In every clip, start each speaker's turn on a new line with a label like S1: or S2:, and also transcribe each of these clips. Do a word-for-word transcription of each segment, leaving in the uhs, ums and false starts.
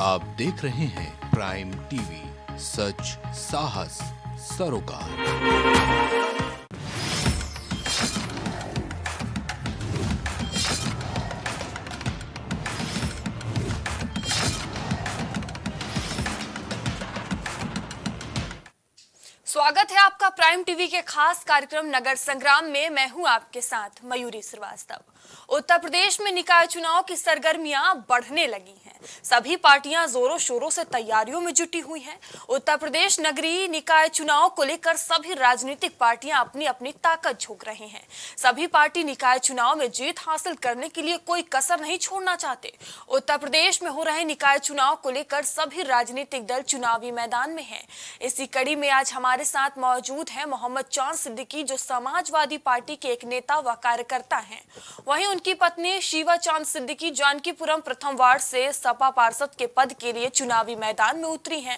S1: आप देख रहे हैं प्राइम टीवी, सच साहस सरोकार।
S2: स्वागत है आपका प्राइम टीवी के खास कार्यक्रम नगर संग्राम में। मैं हूं आपके साथ मयूरी श्रीवास्तव। उत्तर प्रदेश में निकाय चुनाव की सरगर्मियां बढ़ने लगी हैं। सभी पार्टियां जोरों शोरों से तैयारियों में जुटी हुई हैं। उत्तर प्रदेश नगरीय निकाय चुनाव को लेकर सभी राजनीतिक पार्टियां अपनी अपनी ताकत झोंक रहे हैं। सभी पार्टी निकाय चुनाव में जीत हासिल करने के लिए कोई कसर नहीं छोड़ना चाहते। उत्तर प्रदेश में हो रहे निकाय चुनाव को लेकर सभी राजनीतिक दल चुनावी मैदान में हैं। इसी कड़ी में आज हमारे साथ मौजूद है मोहम्मद चांद सिद्दीकी, जो समाजवादी पार्टी के एक नेता व कार्यकर्ता हैं। वहीं उनकी पत्नी शीवा चांद सिद्दीकी जानकीपुरम प्रथम वार्ड से सपा पार्षद के पद के लिए चुनावी मैदान में उतरी हैं।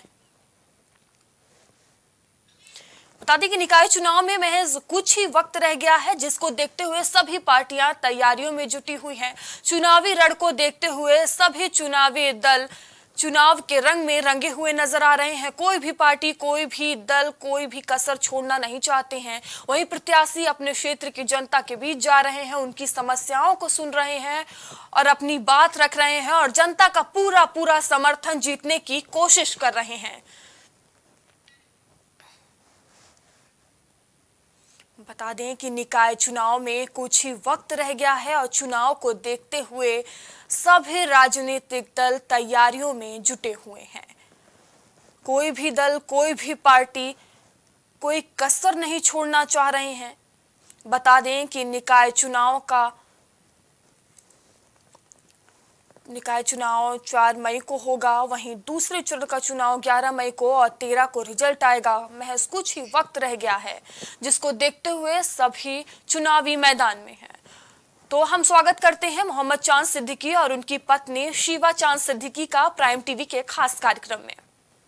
S2: बता दें कि निकाय चुनाव में महज कुछ ही वक्त रह गया है, जिसको देखते हुए सभी पार्टियां तैयारियों में जुटी हुई हैं। चुनावी रण को देखते हुए सभी चुनावी दल चुनाव के रंग में रंगे हुए नजर आ रहे हैं। कोई भी पार्टी, कोई भी दल, कोई भी कसर छोड़ना नहीं चाहते हैं। वहीं प्रत्याशी अपने क्षेत्र की जनता के बीच जा रहे हैं, उनकी समस्याओं को सुन रहे हैं और अपनी बात रख रहे हैं और जनता का पूरा पूरा समर्थन जीतने की कोशिश कर रहे हैं। बता दें कि निकाय चुनाव में कुछ ही वक्त रह गया है और चुनाव को देखते हुए सभी राजनीतिक दल तैयारियों में जुटे हुए हैं। कोई भी दल, कोई भी पार्टी कोई कसर नहीं छोड़ना चाह रहे हैं। बता दें कि निकाय चुनाव का निकाय चुनाव चार मई को होगा, वहीं दूसरे चरण का चुनाव ग्यारह मई को और तेरह को रिजल्ट आएगा। महज कुछ ही वक्त रह गया है, जिसको देखते हुए सभी चुनावी मैदान में हैं। तो हम स्वागत करते हैं मोहम्मद चांद सिद्दीकी और उनकी पत्नी शीवा चांद सिद्दीकी का प्राइम टीवी के खास कार्यक्रम में।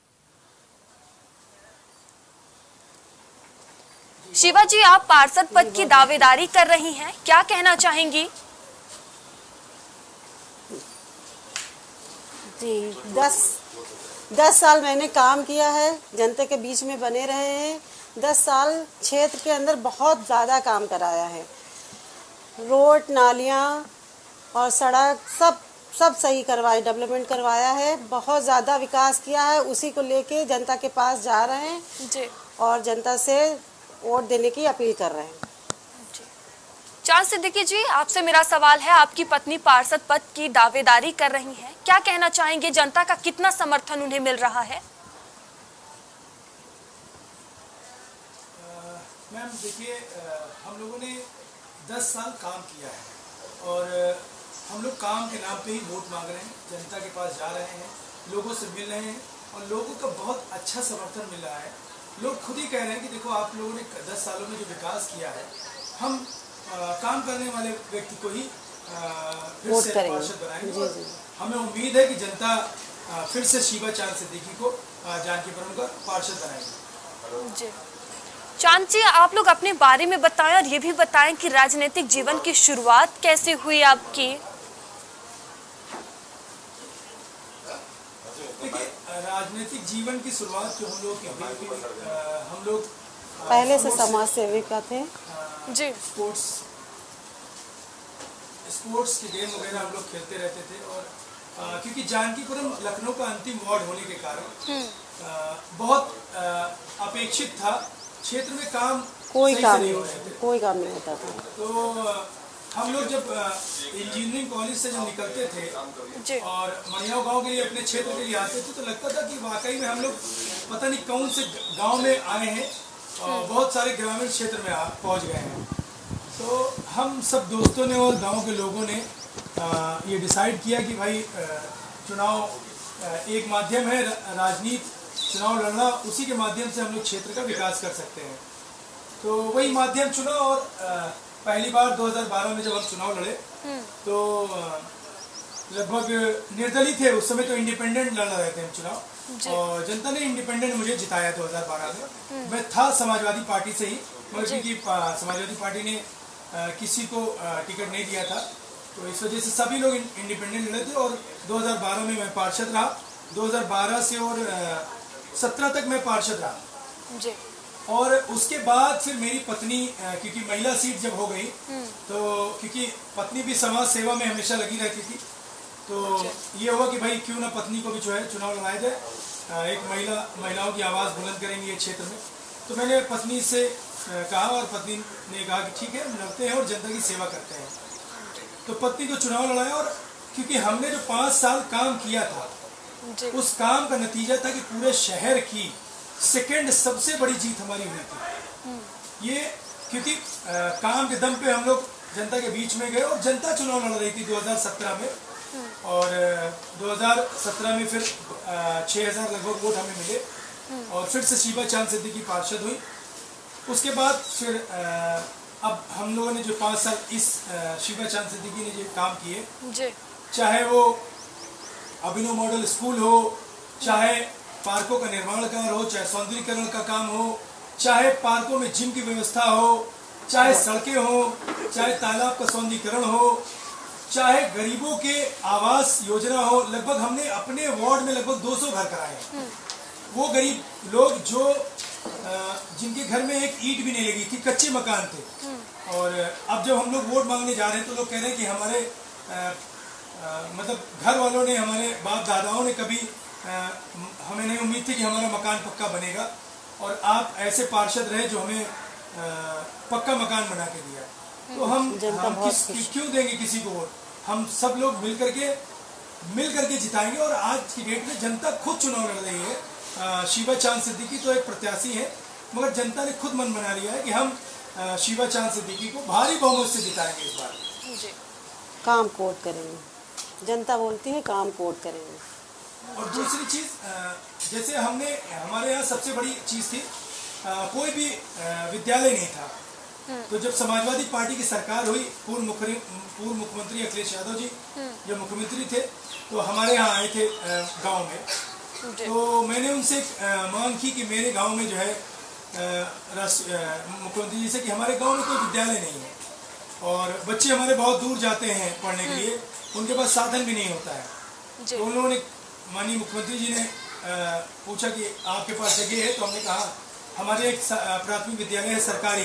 S2: शीवा जी, आप पार्षद पद की दावेदारी कर रही हैं, क्या कहना चाहेंगी?
S3: जी, दस दस साल मैंने काम किया है, जनता के बीच में बने रहे हैं। दस साल क्षेत्र के अंदर बहुत ज़्यादा काम कराया है। रोड, नालियाँ और सड़क सब सब सही करवाए, डेवलपमेंट करवाया है। बहुत ज़्यादा विकास किया है। उसी को लेके जनता के पास जा रहे हैं जी, और जनता से वोट देने की अपील कर रहे हैं।
S2: चांद सिद्दीकी जी, आपसे मेरा सवाल है, आपकी पत्नी पार्षद पद की दावेदारी कर रही हैं, क्या कहना चाहेंगे? जनता का कितना समर्थन उन्हें मिल रहा है?
S4: मैम देखिए, हम लोगों ने दस साल काम किया है और हम लोग काम के नाम पे ही वोट मांग रहे हैं, जनता के पास जा रहे हैं, लोगों से मिल रहे हैं और लोगों का बहुत अच्छा समर्थन मिल रहा है। लोग खुद ही कह रहे हैं कि देखो, आप लोगों ने दस सालों में जो विकास किया है, हम आ, काम करने वाले व्यक्ति को ही आ, फिर से पार्षद बनाएंगे। और हमें उम्मीद है कि जनता आ, फिर से शीवा चांद सिद्दीकी को जानकीपुरम का पार्षद बनाएंगे।
S2: जी चांद जी, आप लोग अपने बारे में बताएं और ये भी बताएं कि राजनीतिक जीवन की शुरुआत कैसे हुई आपकी?
S4: देखिए, राजनीतिक जीवन की शुरुआत जो हम लोग की हम लोग
S3: पहले से समाज सेविका थे
S4: जी। स्पोर्ट्स स्पोर्ट्स की गेम वगैरह हम लोग खेलते रहते थे और आ, क्योंकि जानकीपुरम लखनऊ का अंतिम वार्ड होने के कारण बहुत आ, अपेक्षित था। क्षेत्र में काम
S3: कोई काम
S4: नहीं
S3: नहीं, कोई काम नहीं होता था।
S4: तो हम लोग जब इंजीनियरिंग कॉलेज से जब निकलते थे और मनियाव गांव के लिए, अपने क्षेत्र के लिए आते थे, तो लगता था कि वाकई में हम लोग पता नहीं कौन से गांव में आए हैं और बहुत सारे ग्रामीण क्षेत्र में पहुंच गए हैं। तो हम सब दोस्तों ने और गांव के लोगों ने आ, ये डिसाइड किया कि भाई चुनाव एक माध्यम है, राजनीति चुनाव लड़ना, उसी के माध्यम से हम लोग क्षेत्र का विकास कर सकते हैं। तो वही माध्यम चुना और आ, पहली बार दो हज़ार बारह में जब हम चुनाव लड़े तो लगभग निर्दलीय थे उस समय, तो इंडिपेंडेंट लड़ रहे थे हम चुनाव और जनता ने इंडिपेंडेंट मुझे जिताया दो हज़ार बारह में। मैं था समाजवादी पार्टी से ही, मगर क्योंकि समाजवादी पार्टी ने आ, किसी को आ, टिकट नहीं दिया था, तो इस वजह से सभी लोग इंडिपेंडेंट लड़े थे और दो हज़ार बारह में मैं पार्षद रहा दो हज़ार बारह से और सत्रह तक मैं पार्षद रहा
S2: जी।
S4: और उसके बाद फिर मेरी पत्नी, क्योंकि महिला सीट जब हो गई तो क्योंकि पत्नी भी समाज सेवा में हमेशा लगी रहती थी, तो ये हुआ कि भाई क्यों ना पत्नी को भी जो है चुनाव लड़ाया जाए, एक महिला महिलाओं की आवाज़ बुलंद करेंगी ये क्षेत्र में। तो मैंने पत्नी से कहा और पत्नी ने कहा कि ठीक है हम लड़ते हैं और जनता की सेवा करते हैं। तो पत्नी को चुनाव लड़ाया और क्योंकि हमने जो पाँच साल काम किया था उस काम का नतीजा था कि पूरे शहर की सेकेंड सबसे बड़ी जीत हमारी हुई थी। ये क्योंकि आ, काम के दम पे हम लोग जनता के बीच में गए और जनता चुनाव लड़ रही थी दो हज़ार सत्रह में, और दो हज़ार सत्रह में फिर छः हज़ार लगभग वोट हमें मिले और फिर से शीबा चांद सिद्दीकी पार्षद हुई। उसके बाद फिर आ, अब हम लोगों ने जो पाँच साल इस आ, शीबा चांद सिद्दीकी ने जो काम किए, चाहे वो अभिनव मॉडल स्कूल हो, चाहे पार्कों का निर्माण कार्य हो, चाहे सौंदर्यीकरण का काम हो, चाहे पार्कों में जिम की व्यवस्था हो, चाहे सड़कें हो, चाहे तालाब का सौंदर्यीकरण हो, चाहे गरीबों के आवास योजना हो, लगभग हमने अपने वार्ड में लगभग दो सौ घर कराए। वो गरीब लोग जो जिनके घर में एक ईंट भी नहीं लगी थी, कच्चे मकान थे, और अब जब हम लोग वोट मांगने जा रहे हैं तो लोग कह रहे हैं कि हमारे आ, आ, मतलब घर वालों ने, हमारे बाप दादाओं ने कभी आ, हमें नहीं उम्मीद थी कि हमारा मकान पक्का बनेगा, और आप ऐसे पार्षद रहे जो हमें आ, पक्का मकान बना के दिया। तो हम, हम किस, क्यों देंगे किसी को वोट? हम सब लोग मिल करके मिल करके जिताएंगे। और आज की डेट में जनता खुद चुनाव लड़ रही है। शीबा चांद सिद्दीकी तो एक प्रत्याशी है, मगर जनता ने खुद मन बना लिया है कि हम शीबा चांद सिद्दीकी को भारी बहुमत से जिताएंगे इस बार।
S3: जी। काम कोट करेंगे, जनता बोलती है काम कोट करेंगे।
S4: और दूसरी चीज, जैसे हमने, हमारे यहाँ सबसे बड़ी चीज थी, कोई भी विद्यालय नहीं था। तो जब समाजवादी पार्टी की सरकार हुई, पूर्व मुख्यमंत्री पूर्व मुख्यमंत्री अखिलेश यादव जी जब मुख्यमंत्री थे तो हमारे यहाँ आए थे गांव में। तो मैंने उनसे मांग की कि मेरे गांव में जो है मुख्यमंत्री जी से कि हमारे गांव में कोई विद्यालय नहीं है और बच्चे हमारे बहुत दूर जाते हैं पढ़ने के लिए, उनके पास साधन भी नहीं होता है। तो उन लोगों ने, माननीय मुख्यमंत्री जी ने पूछा कि आपके पास जगह है? तो हमने कहा हमारे एक प्राथमिक विद्यालय है सरकारी,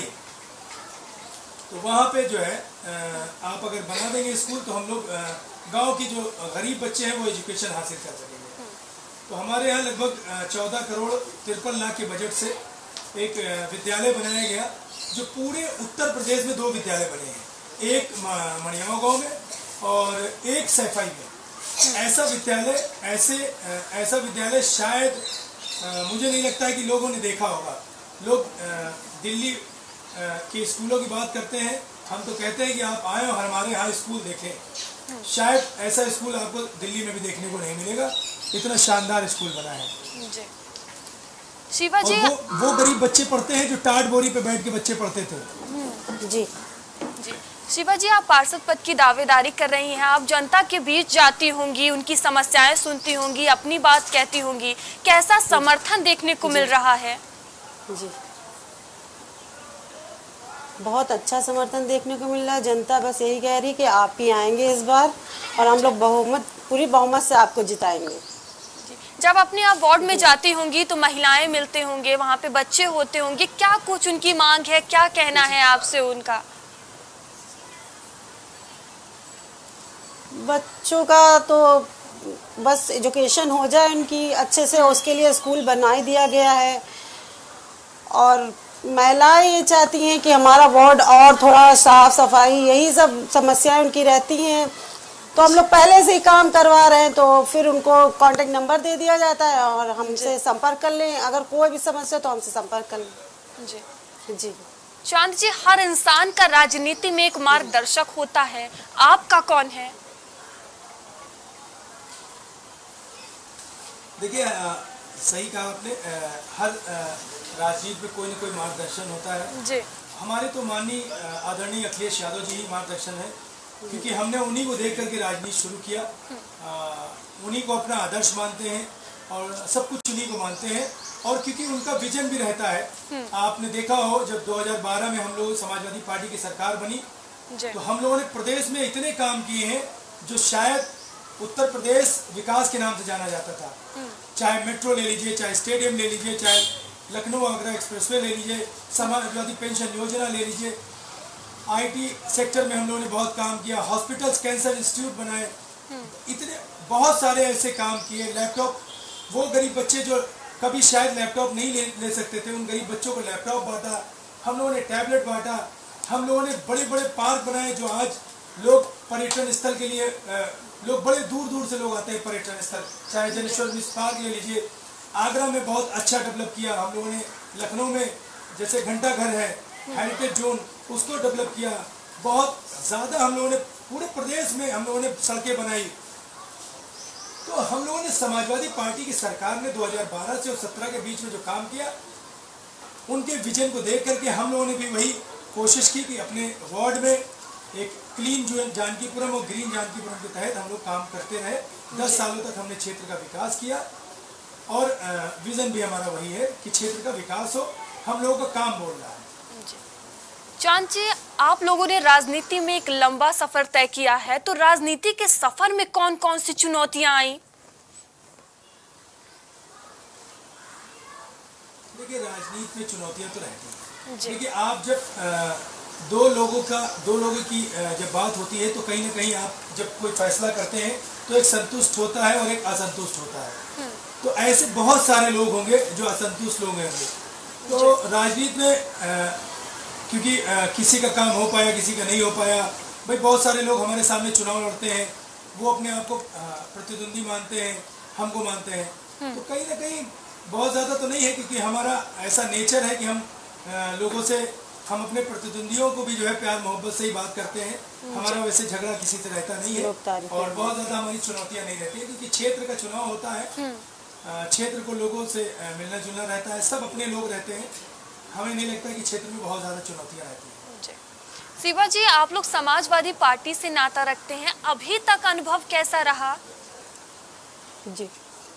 S4: तो वहाँ पे जो है आप अगर बना देंगे स्कूल तो हम लोग गांव की जो गरीब बच्चे हैं वो एजुकेशन हासिल कर सकेंगे। तो हमारे यहाँ लगभग चौदह करोड़ तिरपन लाख के बजट से एक विद्यालय बनाया गया, जो पूरे उत्तर प्रदेश में दो विद्यालय बने हैं, एक मणियावा गांव में और एक सैफाई में। ऐसा विद्यालय ऐसे ऐसा विद्यालय शायद मुझे नहीं लगता है कि लोगों ने देखा होगा। लोग दिल्ली के स्कूलों की बात करते हैं, हम तो कहते हैं कि आप आए और हमारे यहाँ स्कूल देखें। शायद ऐसा स्कूल आपको दिल्ली में भी देखने को नहीं मिलेगा, इतना शानदार स्कूल बना है।
S2: जी। शिवा जी,
S4: और वो वो गरीब बच्चे पढ़ते हैं जो टाट बोरी पे बैठ के बच्चे पढ़ते थे।
S3: जी
S2: जी। शिवा जी, आप पार्षद पद की दावेदारी कर रही हैं, आप जनता के बीच जाती होंगी, उनकी समस्याएं सुनती होंगी, अपनी बात कहती होंगी, कैसा समर्थन देखने को मिल रहा है?
S3: जी, बहुत अच्छा समर्थन देखने को मिल रहा है। जनता बस यही कह रही कि आप ही आएंगे इस बार और हम लोग बहुमत, पूरी बहुमत से आपको जिताएंगे।
S2: जब अपने आप वार्ड में जाती होंगी तो महिलाएं मिलते होंगे, वहाँ पे बच्चे होते होंगे, क्या कुछ उनकी मांग है, क्या कहना है आपसे उनका?
S3: बच्चों का तो बस एजुकेशन हो जाए उनकी अच्छे से, उसके लिए स्कूल बना ही दिया गया है। और महिलाएं ये चाहती हैं कि हमारा वार्ड और थोड़ा साफ सफाई, यही सब समस्याएं उनकी रहती हैं। तो हम लोग पहले से ही काम करवा रहे हैं, तो फिर उनको कांटेक्ट नंबर दे दिया जाता है और हमसे संपर्क कर लें, अगर कोई भी समस्या तो हमसे संपर्क कर लें।
S2: जी
S3: जी
S2: चांद जी, हर इंसान का राजनीति में एक मार्गदर्शक होता है, आपका कौन है?
S4: देखिए, सही कहा आपने, हर राजनीति में कोई ना कोई मार्गदर्शन होता है। जी। हमारे तो माननीय आदरणीय अखिलेश यादव जी ही मार्गदर्शन है, क्योंकि हमने उन्हीं को देख करके राजनीति शुरू किया, उन्हीं को अपना आदर्श मानते हैं और सब कुछ उन्हीं को मानते हैं। और क्योंकि उनका विजन भी रहता है, आपने देखा हो जब दो हज़ार बारह में हम लोग समाजवादी पार्टी की सरकार बनी तो हम लोगों ने प्रदेश में इतने काम किए हैं जो शायद उत्तर प्रदेश विकास के नाम से जाना जाता था। चाहे मेट्रो ले लीजिए, चाहे स्टेडियम ले लीजिए, चाहे लखनऊ आगरा एक्सप्रेसवे ले लीजिए, समाजवादी पेंशन योजना ले लीजिए, आईटी सेक्टर में हम लोगों ने बहुत काम किया, हॉस्पिटल्स, कैंसर इंस्टीट्यूट बनाए, इतने बहुत सारे ऐसे काम किए। लैपटॉप, वो गरीब बच्चे जो कभी शायद लैपटॉप नहीं ले, ले सकते थे, उन गरीब बच्चों को लैपटॉप बांटा, हम लोगों ने टैबलेट बांटा, हम लोगों ने बड़े बड़े पार्क बनाए जो आज लोग पर्यटन स्थल के लिए, लोग बड़े दूर दूर से लोग आते हैं पर्यटन स्थल। चाहे जनेश्वर मिश्र पार्क ले लीजिए, आगरा में बहुत अच्छा डेवलप किया हम लोगों ने, लखनऊ में जैसे घंटा घर है, हेरिटेज जोन, उसको डेवलप किया। बहुत ज़्यादा हम लोगों ने पूरे प्रदेश में हम लोगों ने सड़कें बनाई। तो हम लोगों ने समाजवादी पार्टी की सरकार ने दो हज़ार बारह से और सत्रह के बीच में जो काम किया, उनके विजन को देख करके हम लोगों ने भी वही कोशिश की कि अपने वार्ड में एक क्लीन जो जानकीपुरम और ग्रीन जानकीपुरम के तहत हम लोग काम करते रहे। दस सालों तक हमने क्षेत्र का विकास किया और विजन भी हमारा वही है कि क्षेत्र का विकास हो, हम लोगों का काम बोल रहा है।
S2: चांद जी, आप लोगों ने राजनीति में एक लंबा सफर तय किया है, तो राजनीति के सफर में कौन कौन सी चुनौतियां आई?
S4: देखिए, राजनीति में चुनौतियां तो रहती हैं। देखिए, आप जब आ, दो लोगों का दो लोगों की जब बात होती है तो कहीं ना कहीं आप जब कोई फैसला करते हैं तो एक संतुष्ट होता है और एक असंतुष्ट होता है। तो ऐसे बहुत सारे लोग होंगे जो असंतुष्ट लोग होंगे। तो राजनीति में आ, क्योंकि आ, किसी का काम हो पाया, किसी का नहीं हो पाया, भाई बहुत सारे लोग हमारे सामने चुनाव लड़ते हैं, वो अपने आप को प्रतिद्वंदी मानते हैं, हमको मानते हैं। तो कहीं ना कहीं बहुत ज़्यादा तो नहीं है, क्योंकि हमारा ऐसा नेचर है कि हम आ, लोगों से, हम अपने प्रतिद्वंदियों को भी जो है प्यार मोहब्बत से ही बात करते हैं। हमारा वैसे झगड़ा किसी से रहता नहीं है और बहुत ज़्यादा हमारी चुनौतियाँ नहीं रहती है, क्योंकि क्षेत्र का चुनाव होता है, क्षेत्र को लोगों से मिलना जुलना रहता है, सब अपने लोग रहते हैं। हमें नहीं लगता कि क्षेत्र में बहुत ज़्यादा चुनौतियाँ रहती हैं।
S2: शिवा जी, आप लोग समाजवादी पार्टी से नाता रखते हैं, अभी तक अनुभव कैसा रहा?
S3: जी,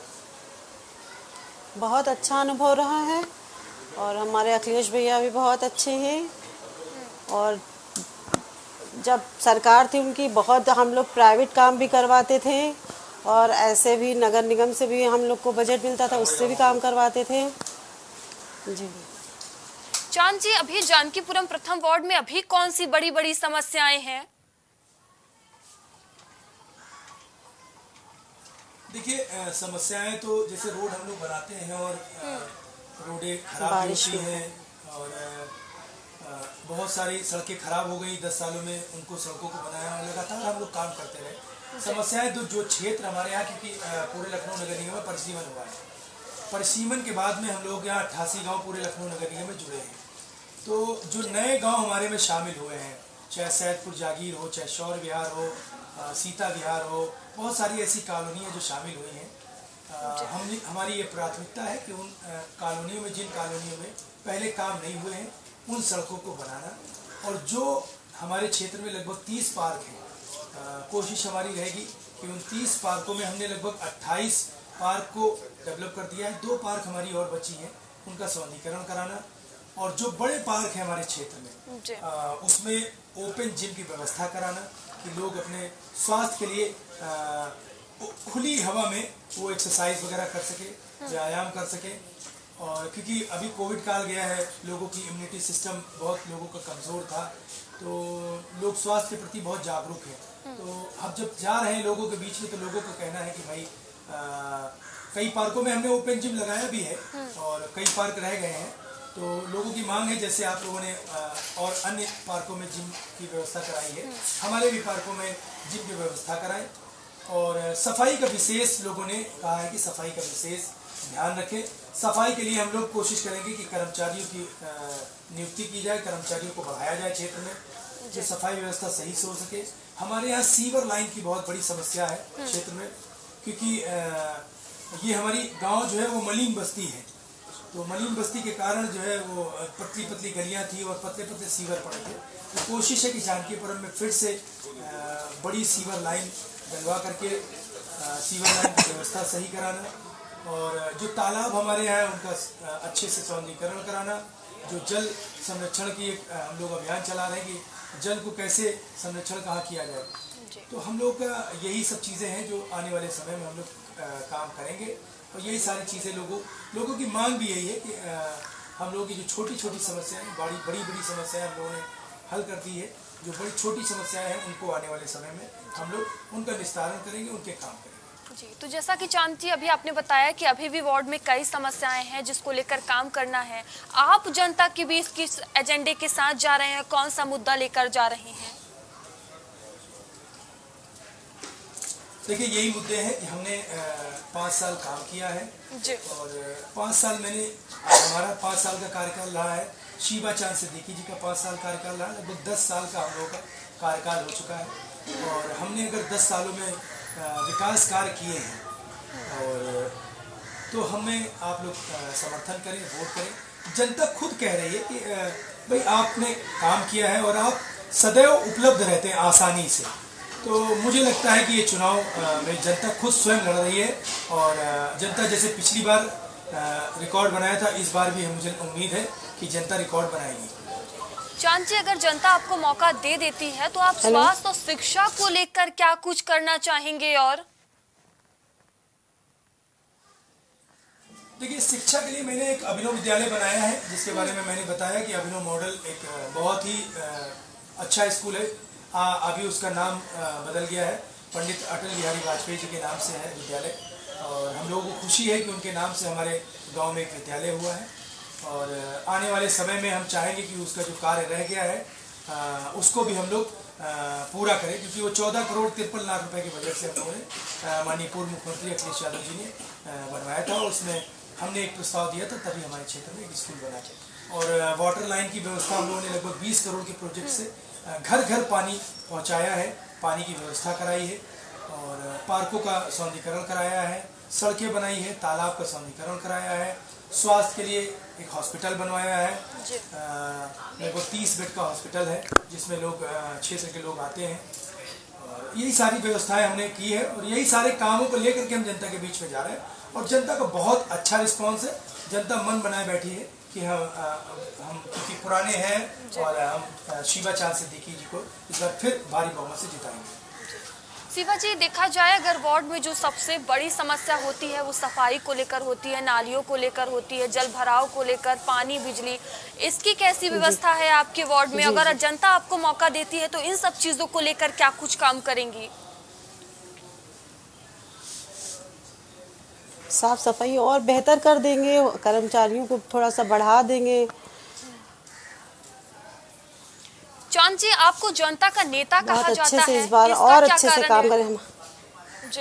S3: बहुत अच्छा अनुभव रहा है और हमारे अखिलेश भैया भी बहुत अच्छे हैं। और जब सरकार थी उनकी, बहुत हम लोग प्राइवेट काम भी करवाते थे और ऐसे भी नगर निगम से भी हम लोग को बजट मिलता था, उससे भी काम करवाते थे। जी
S2: चांद जी, अभी जानकीपुरम प्रथम वार्ड में अभी कौन सी बड़ी बड़ी समस्याएं हैं?
S4: देखिए, समस्याएं तो जैसे रोड हम लोग बनाते हैं और रोडें खराब होती हैं और आ, बहुत सारी सड़कें खराब हो गई दस सालों में, उनको सड़कों को बनाया और लगातार हम लोग काम करते रहे। समस्याएं तो जो क्षेत्र हमारे यहाँ, क्योंकि पूरे लखनऊ नगर निगम में परिसीमन हुआ है, परिसीमन के बाद में हम लोग यहाँ अट्ठासी गाँव पूरे लखनऊ नगर निगम में जुड़े हैं। तो जो नए गांव हमारे में शामिल हुए हैं, चाहे सैदपुर जागीर हो, चाहे शौर्य विहार हो, सीता विहार हो, बहुत सारी ऐसी कॉलोनियाँ जो शामिल हुई हैं। हम हमारी ये प्राथमिकता है कि उन कॉलोनियों में, जिन कॉलोनियों में पहले काम नहीं हुए हैं, उन सड़कों को बनाना। और जो हमारे क्षेत्र में लगभग तीस पार्क हैं, कोशिश हमारी रहेगी कि उन तीस पार्कों में हमने लगभग अट्ठाईस पार्क को डेवलप कर दिया है। दो पार्क हमारी और बची हैं, उनका सौंदर्यीकरण कराना। और जो बड़े पार्क हैं हमारे क्षेत्र में, आ, उसमें ओपन जिम की व्यवस्था कराना कि लोग अपने स्वास्थ्य के लिए आ, खुली हवा में वो एक्सरसाइज वगैरह कर सके, व्यायाम कर सके। और क्योंकि अभी कोविड काल गया है, लोगों की इम्यूनिटी सिस्टम बहुत लोगों का कमज़ोर था, तो लोग स्वास्थ्य के प्रति बहुत जागरूक हैं। तो हम जब जा रहे हैं लोगों के बीच में, तो लोगों का कहना है कि भाई आ, कई पार्कों में हमने ओपन जिम लगाया भी है और कई पार्क रह गए हैं। तो लोगों की मांग है, जैसे आप लोगों ने और अन्य पार्कों में जिम की व्यवस्था कराई है, हमारे भी पार्कों में जिम की व्यवस्था कराएं। और सफाई का विशेष लोगों ने कहा है कि सफाई का विशेष ध्यान रखें। सफाई के लिए हम लोग कोशिश करेंगे कि कर्मचारियों की नियुक्ति की जाए, कर्मचारियों को बढ़ाया जाए क्षेत्र में, जो सफाई व्यवस्था सही से हो सके। हमारे यहाँ सीवर लाइन की बहुत बड़ी समस्या है क्षेत्र में, क्योंकि ये हमारी गाँव जो है वो मलिन बस्ती है। तो मलिन बस्ती के कारण जो है वो पतली पतली गलियां थी और पतले पतले सीवर पड़े थे। तो कोशिश है कि जानकीपुरम में फिर से बड़ी सीवर लाइन डलवा करके सीवर लाइन की व्यवस्था सही कराना। और जो तालाब हमारे यहाँ है उनका अच्छे से सौंदर्यीकरण कराना। जो जल संरक्षण की एक हम लोग अभियान चला रहे हैं कि जल को कैसे संरक्षण कहाँ किया जाए। तो हम लोग का यही सब चीज़ें हैं जो आने वाले समय में हम लोग काम करेंगे और यही सारी चीज़ें लोगों लोगों की मांग भी यही है कि आ, हम लोगों की जो छोटी छोटी समस्याएं बड़ी बड़ी बड़ी समस्याएं हम लोगों ने हल कर दी है। जो बड़ी छोटी समस्याएं हैं उनको आने वाले समय में हम लोग उनका निस्तारण करेंगे, उनके काम करेंगे।
S2: जी, तो जैसा कि चांद जी अभी आपने बताया कि अभी भी वार्ड में कई समस्याएं हैं जिसको लेकर काम करना है। आप जनता के बीच किस एजेंडे के साथ जा रहे हैं, कौन सा मुद्दा लेकर जा रहे हैं?
S4: देखिए, यही मुद्दे हैं कि हमने पाँच साल काम किया है
S2: जी।
S4: और पाँच साल मैंने हमारा पाँच साल का कार्यकाल रहा है। शीबा चांद सिद्दीकी जी का पाँच साल कार्यकाल रहा है। लगभग दस साल का हम लोगों का कार्यकाल हो चुका है और हमने अगर दस सालों में विकास कार्य किए हैं और तो हमें आप लोग समर्थन करें, वोट करें। जनता खुद कह रही है कि भाई आपने काम किया है और आप सदैव उपलब्ध रहते हैं आसानी से। तो मुझे लगता है कि ये चुनाव में जनता खुद स्वयं लड़ रही है और जनता जैसे पिछली बार रिकॉर्ड बनाया था, इस बार भी मुझे उम्मीद है कि जनता रिकॉर्ड बनाएगी।
S2: चांद जी, अगर जनता आपको मौका दे देती है तो आप स्वास्थ्य और शिक्षा को लेकर क्या कुछ करना चाहेंगे? और
S4: देखिए, शिक्षा के लिए मैंने एक अभिनव विद्यालय बनाया है जिसके बारे में मैंने बताया कि अभिनव मॉडल एक बहुत ही अच्छा स्कूल है। आ, अभी उसका नाम बदल गया है, पंडित अटल बिहारी वाजपेयी जी के नाम से है विद्यालय और हम लोगों को खुशी है कि उनके नाम से हमारे गांव में एक विद्यालय हुआ है और आने वाले समय में हम चाहेंगे कि उसका जो कार्य रह गया है आ, उसको भी हम लोग पूरा करें, क्योंकि वो चौदह करोड़ तिरपन लाख रुपए के बजट से हम लोगों ने माननीय पूर्व मुख्यमंत्री अखिलेश यादव जी ने बनवाया था और उसमें हमने एक प्रस्ताव दिया था, तभी हमारे क्षेत्र में एक स्कूल बना था। और वाटर लाइन की व्यवस्था हम लोगों ने लगभग बीस करोड़ के प्रोजेक्ट से घर घर पानी पहुंचाया है, पानी की व्यवस्था कराई है और पार्कों का सौंदर्यीकरण कराया है, सड़कें बनाई है, तालाब का सौंदर्यीकरण कराया है, स्वास्थ्य के लिए एक हॉस्पिटल बनवाया है। लगभग तीस बेड का हॉस्पिटल है जिसमें लोग क्षेत्र के लोग आते हैं। यही सारी व्यवस्थाएं हमने की है और यही सारे कामों को लेकर के हम जनता के बीच में जा रहे हैं और जनता का बहुत अच्छा रिस्पांस है। जनता मन बनाए बैठी है कि हम हम क्योंकि पुराने हैं और हम शीबा चांद सिद्दीकी जी को इस बार फिर भारी बहुमत से जिताएंगे।
S2: शिवा जी, देखा जाए अगर वार्ड में जो सबसे बड़ी समस्या होती है वो सफाई को लेकर होती है, नालियों को लेकर होती है, जल भराव को लेकर, पानी, बिजली, इसकी कैसी व्यवस्था है आपके वार्ड में? अगर जनता आपको मौका देती है तो इन सब चीजों को लेकर क्या कुछ काम करेंगी?
S3: साफ सफाई और बेहतर कर देंगे, कर्मचारियों को थोड़ा सा बढ़ा देंगे।
S2: चांद जी, आपको जनता का नेता कहा जाता है,
S3: से इस बार और अच्छे से काम करें हम।
S2: जी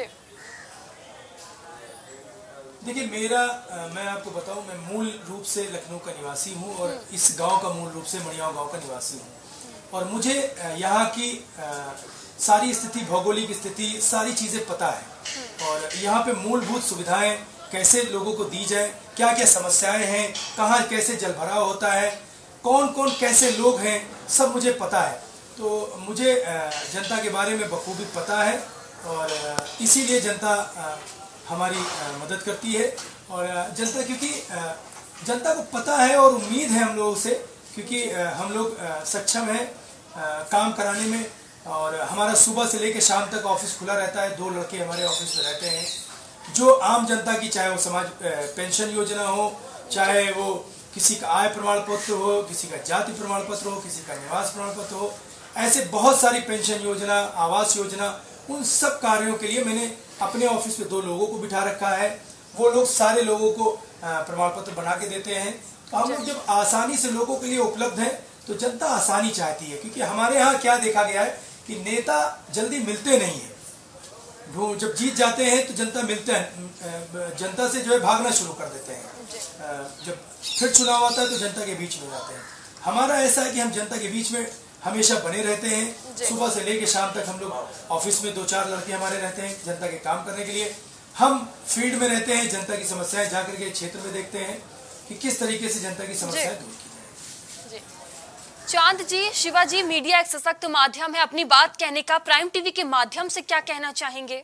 S4: देखिए, मेरा मैं आपको बताऊं, मैं मूल रूप से लखनऊ का निवासी हूं और इस गांव का मूल रूप से मणियाव गांव का निवासी हूं और मुझे यहाँ की सारी स्थिति, भौगोलिक स्थिति, सारी चीजें पता है और यहाँ पे मूलभूत सुविधाएं कैसे लोगों को दी जाए, क्या क्या समस्याएं हैं, कहाँ कैसे जल भराव होता है, कौन कौन कैसे लोग हैं, सब मुझे पता है। तो मुझे जनता के बारे में बखूबी पता है और इसीलिए जनता हमारी मदद करती है और जनता क्योंकि जनता को पता है और उम्मीद है हम लोगों से, क्योंकि हम लोग सक्षम हैं काम कराने में और हमारा सुबह से लेकर शाम तक ऑफिस खुला रहता है। दो लड़के हमारे ऑफिस में रहते हैं जो आम जनता की, चाहे वो समाज पेंशन योजना हो, चाहे वो किसी का आय प्रमाण पत्र हो, किसी का जाति प्रमाण पत्र हो, किसी का निवास प्रमाण पत्र हो, ऐसे बहुत सारी पेंशन योजना, आवास योजना, उन सब कार्यों के लिए मैंने अपने ऑफिस में दो लोगों को बिठा रखा है। वो लोग सारे लोगों को प्रमाण पत्र बना के देते हैं। तो हम लोग जब आसानी से लोगों के लिए उपलब्ध है तो जनता आसानी चाहती है, क्योंकि हमारे यहाँ क्या देखा गया है कि नेता जल्दी मिलते नहीं है। वो जब जीत जाते हैं तो जनता मिलते हैं, जनता से जो है भागना शुरू कर देते हैं। जब फिर चुनाव आता है तो जनता के बीच में जाते हैं। हमारा ऐसा है कि हम जनता के बीच में हमेशा बने रहते हैं। सुबह से लेकर शाम तक हम लोग ऑफिस में दो चार लड़के हमारे रहते हैं जनता के काम करने के लिए। हम फील्ड में रहते हैं, जनता की समस्याएं जाकर के क्षेत्र में देखते हैं कि किस तरीके से जनता की समस्याएं दूर की जाए।
S2: चांद जी, शिवा जी, मीडिया एक सशक्त माध्यम है अपनी बात कहने का, प्राइम टीवी के माध्यम से क्या कहना चाहेंगे?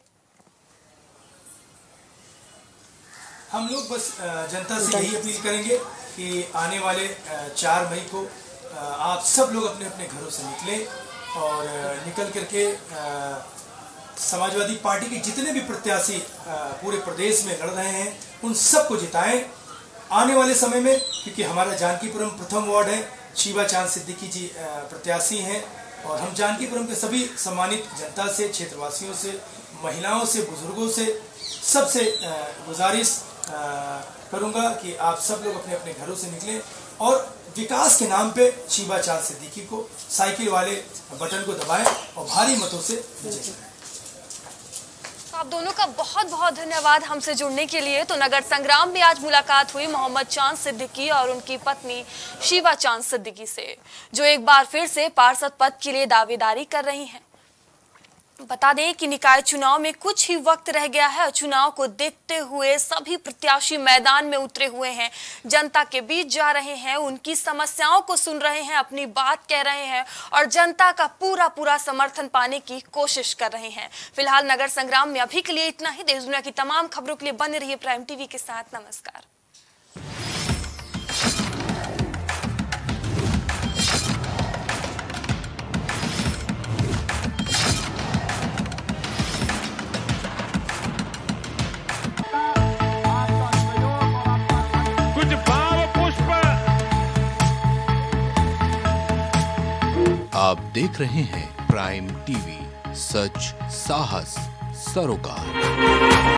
S4: हम लोग बस जनता से यही अपील करेंगे कि आने वाले चार मई को आप सब लोग अपने अपने घरों से निकलें और निकल करके समाजवादी पार्टी के जितने भी प्रत्याशी पूरे प्रदेश में लड़ रहे हैं उन सबको जिताएं आने वाले समय में, क्योंकि हमारा जानकीपुरम प्रथम वार्ड है, शीबा चांद सिद्दीकी जी प्रत्याशी हैं और हम जानकीपुरम के सभी सम्मानित जनता से, क्षेत्रवासियों से, महिलाओं से, बुजुर्गों से, सबसे गुजारिश करूंगा कि आप सब लोग अपने अपने घरों से निकलें और विकास के नाम पे शीबा चांद सिद्दीकी को साइकिल वाले बटन को दबाएं और भारी मतों से विजय कराएं।
S2: आप दोनों का बहुत बहुत धन्यवाद हमसे जुड़ने के लिए। तो नगर संग्राम में आज मुलाकात हुई मोहम्मद चांद सिद्दीकी और उनकी पत्नी शीबा चांद सिद्दीकी से, जो एक बार फिर से पार्षद पद के लिए दावेदारी कर रही हैं। बता दें कि निकाय चुनाव में कुछ ही वक्त रह गया है और चुनाव को देखते हुए सभी प्रत्याशी मैदान में उतरे हुए हैं, जनता के बीच जा रहे हैं, उनकी समस्याओं को सुन रहे हैं, अपनी बात कह रहे हैं और जनता का पूरा पूरा समर्थन पाने की कोशिश कर रहे हैं। फिलहाल नगर संग्राम में अभी के लिए इतना ही। देश दुनिया की तमाम खबरों के लिए बने रहिए प्राइम टीवी के साथ। नमस्कार।
S1: आप देख रहे हैं प्राइम टीवी, सच साहस सरोकार।